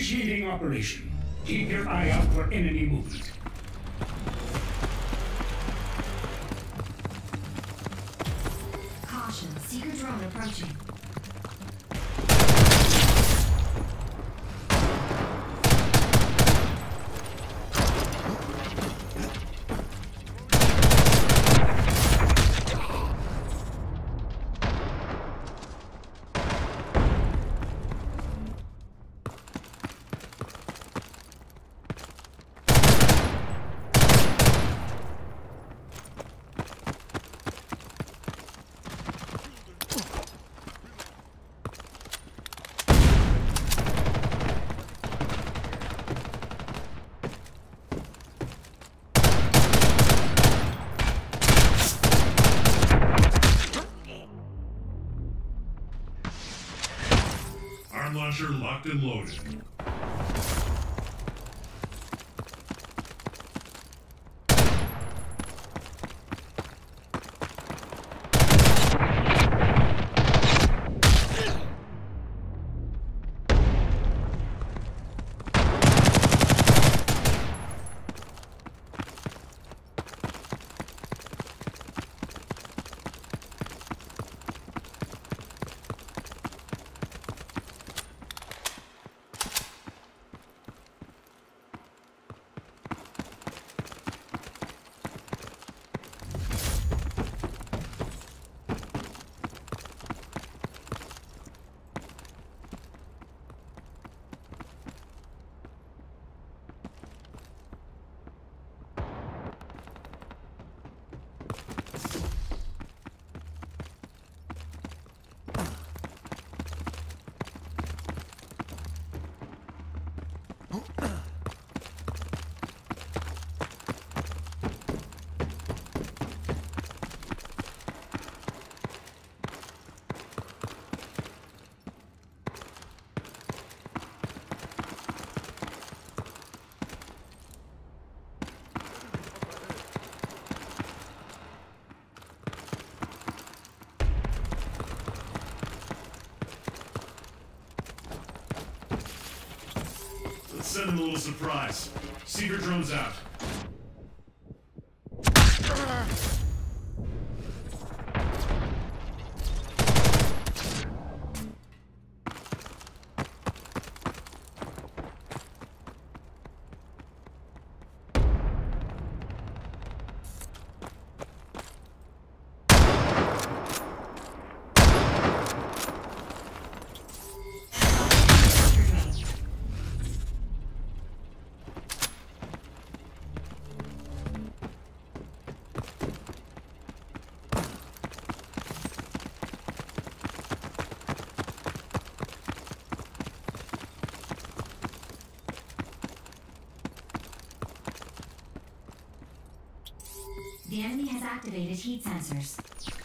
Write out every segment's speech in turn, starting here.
Initiating operation. Keep your eye out for enemy movement. Caution, Seeker drone approaching. Arm launcher locked and loaded. Let's send him a little surprise. Seeker drone's out. The enemy has activated heat sensors.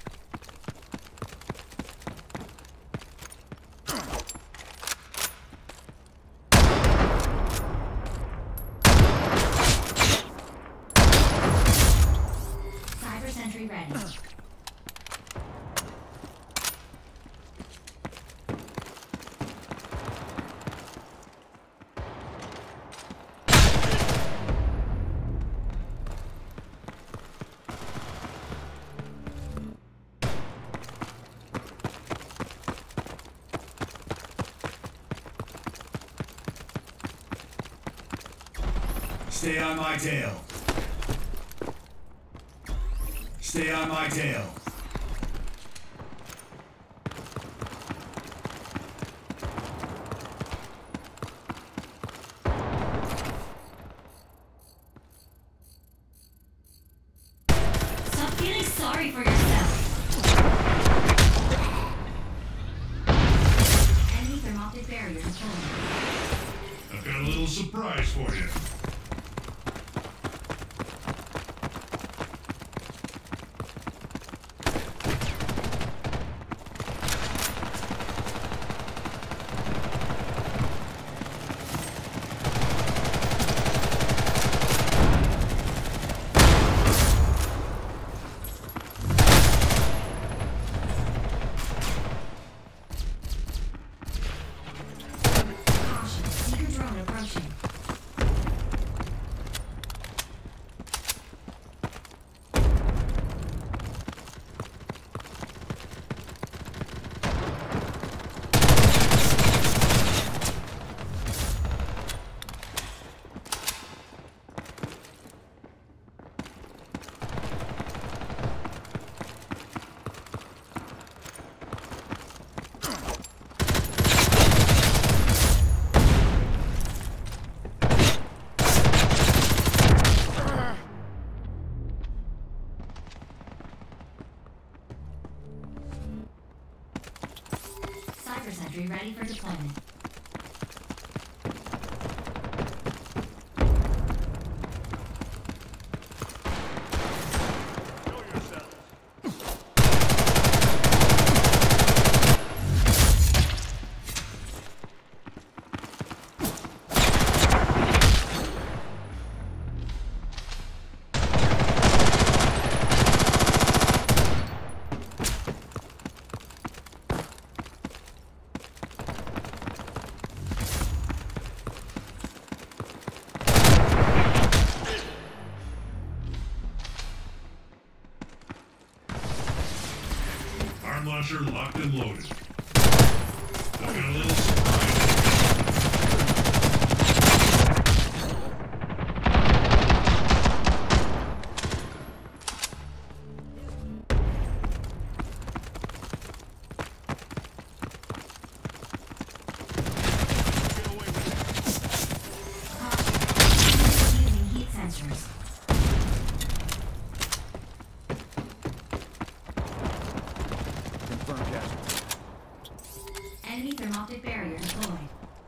Cyber sentry ready. Stay on my tail. Stay on my tail. Stop feeling sorry for yourself. Enemy thermoptic barrier deployed. I've got a little surprise for you. Caution, Seeker drone ready for deployment. Arm launcher locked and loaded. I've got a little surprise. Using heat sensors. Confirmed casualty. Enemy thermoptic barrier deployed.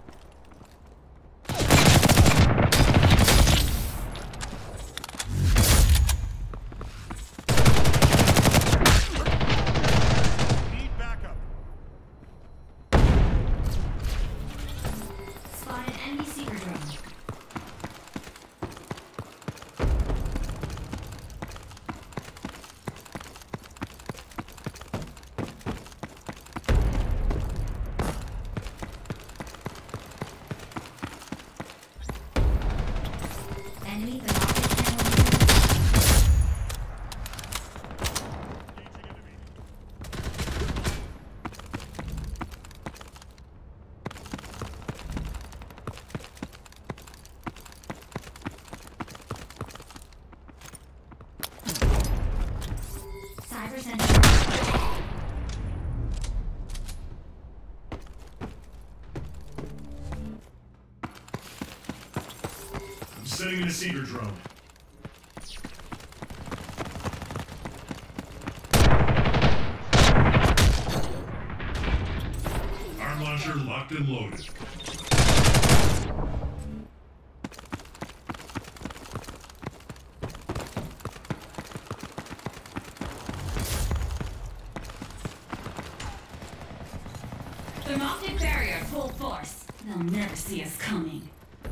Need backup. Spotted enemy seeker drone. Enemy thermoptic panel. Engaging enemy. Cyber sensor. I'm setting in a seeker drone. Arm launcher locked and loaded. Thermoptic barrier full force. They'll never see us coming.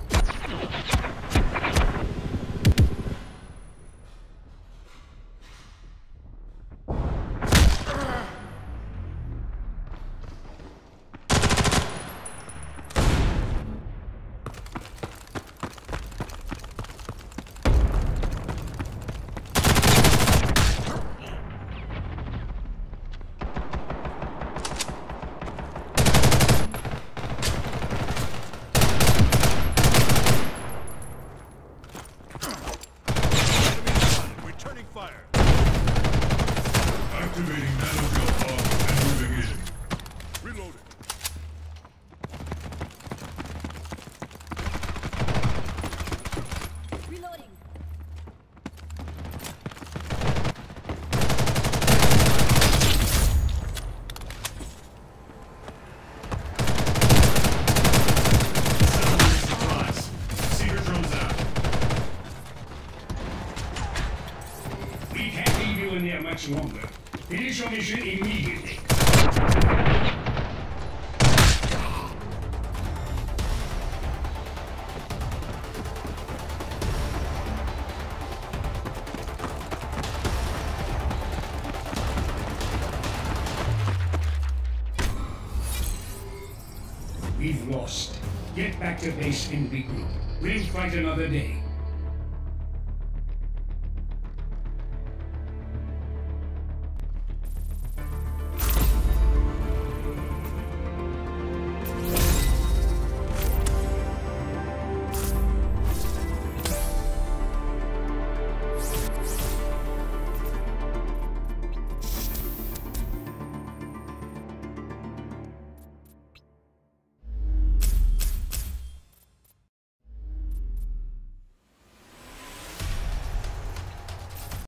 Returning fire. Activating battlefield hub and moving in. Reloading. Reloading. Celebrating surprise. Seeker drone's out. We can't leave you in there much longer. Finish your mission immediately. We've lost. Get back to base and regroup. We'll fight another day.